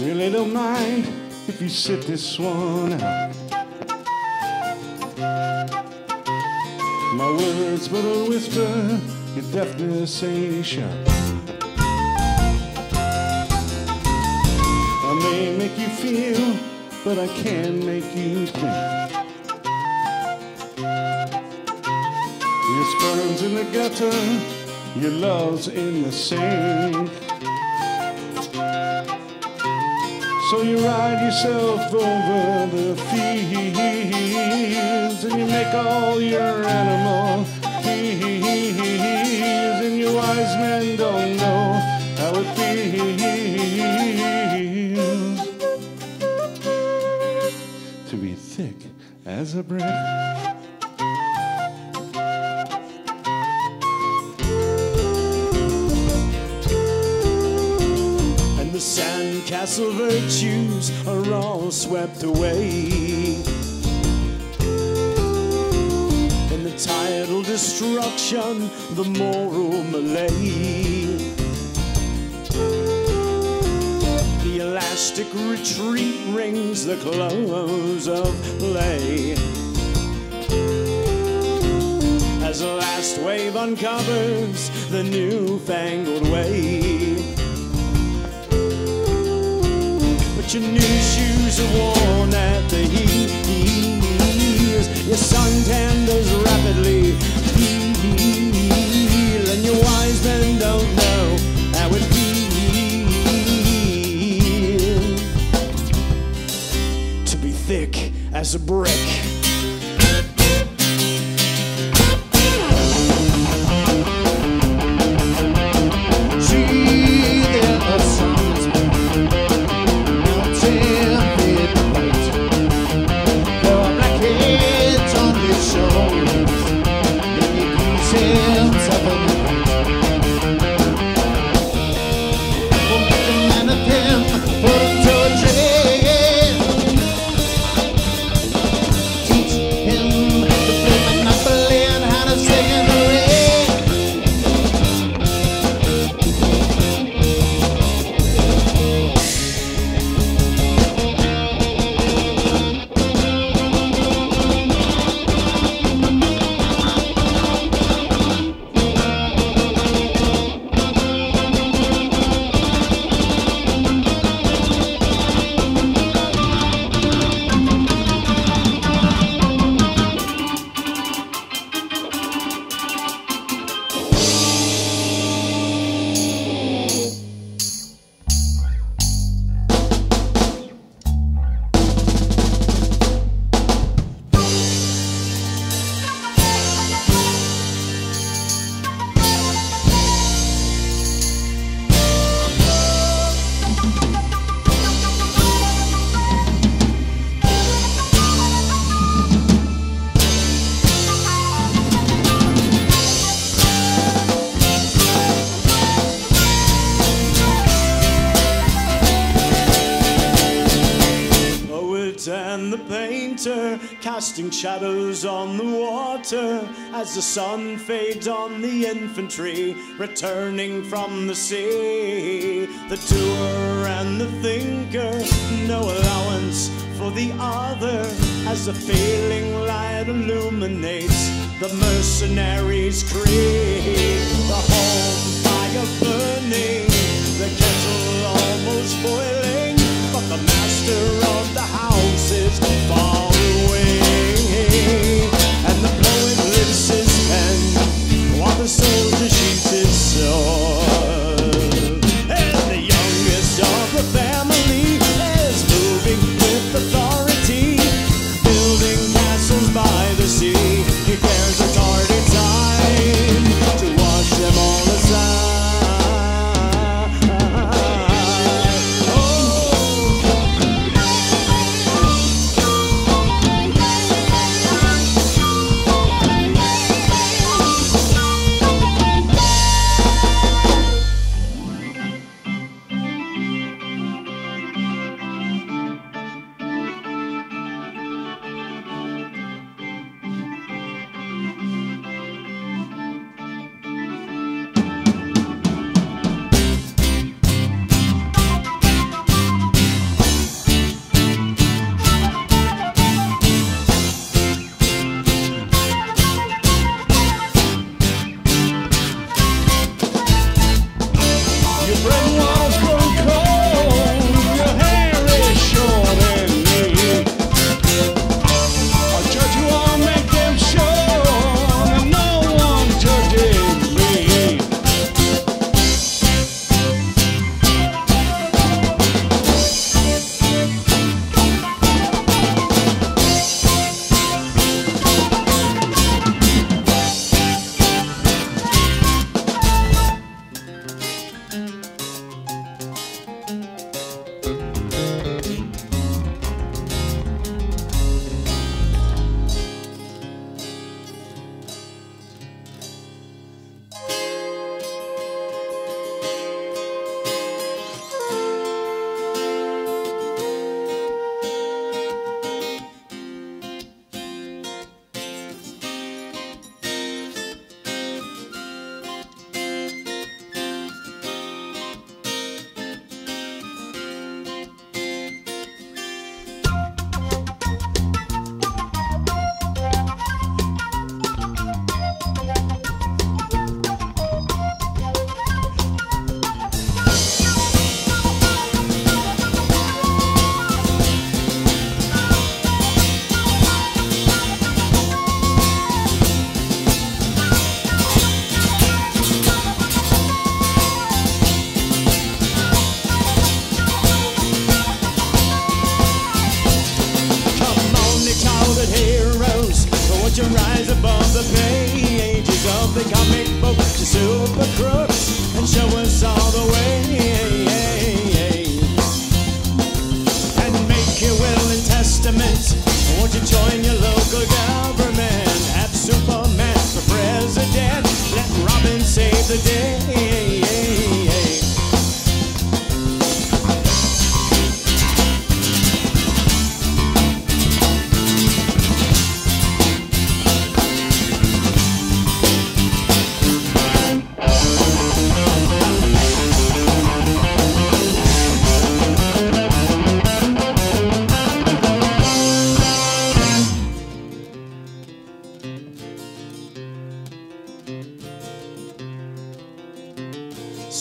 really don't mind if you sit this one out. My words but a whisper, your deafness ain't shut. I may make you feel, but I can't make you think. Your sperm's in the gutter, your love's in the sink. So you ride yourself over the fields and you make all your animal fears, and your wise men don't know how it feels to be thick as a brick. Sandcastle virtues are all swept away in the tidal destruction, the moral melee. The elastic retreat rings the close of play as the last wave uncovers the newfangled way. But your new shoes are worn at the heels, your suntan does rapidly heal, and your wise men don't know how it feels to be thick as a brick. Casting shadows on the water as the sun fades on the infantry returning from the sea. The doer and the thinker, no allowance for the other, as the failing light illuminates the mercenaries' creed. The home fire burning, the kettle almost boiling, but the master of the house is far away. And the poet lifts his pen while the soldier shoots his sword. And the youngest of the family is moving with authority, building castles by the sea. He bears a tardy time to wash them all aside.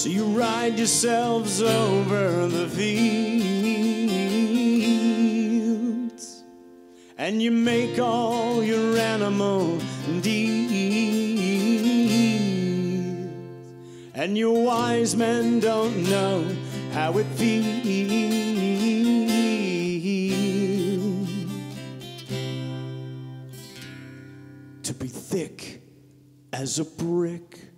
So you ride yourselves over the fields, and you make all your animal deeds, and your wise men don't know how it feels to be thick as a brick.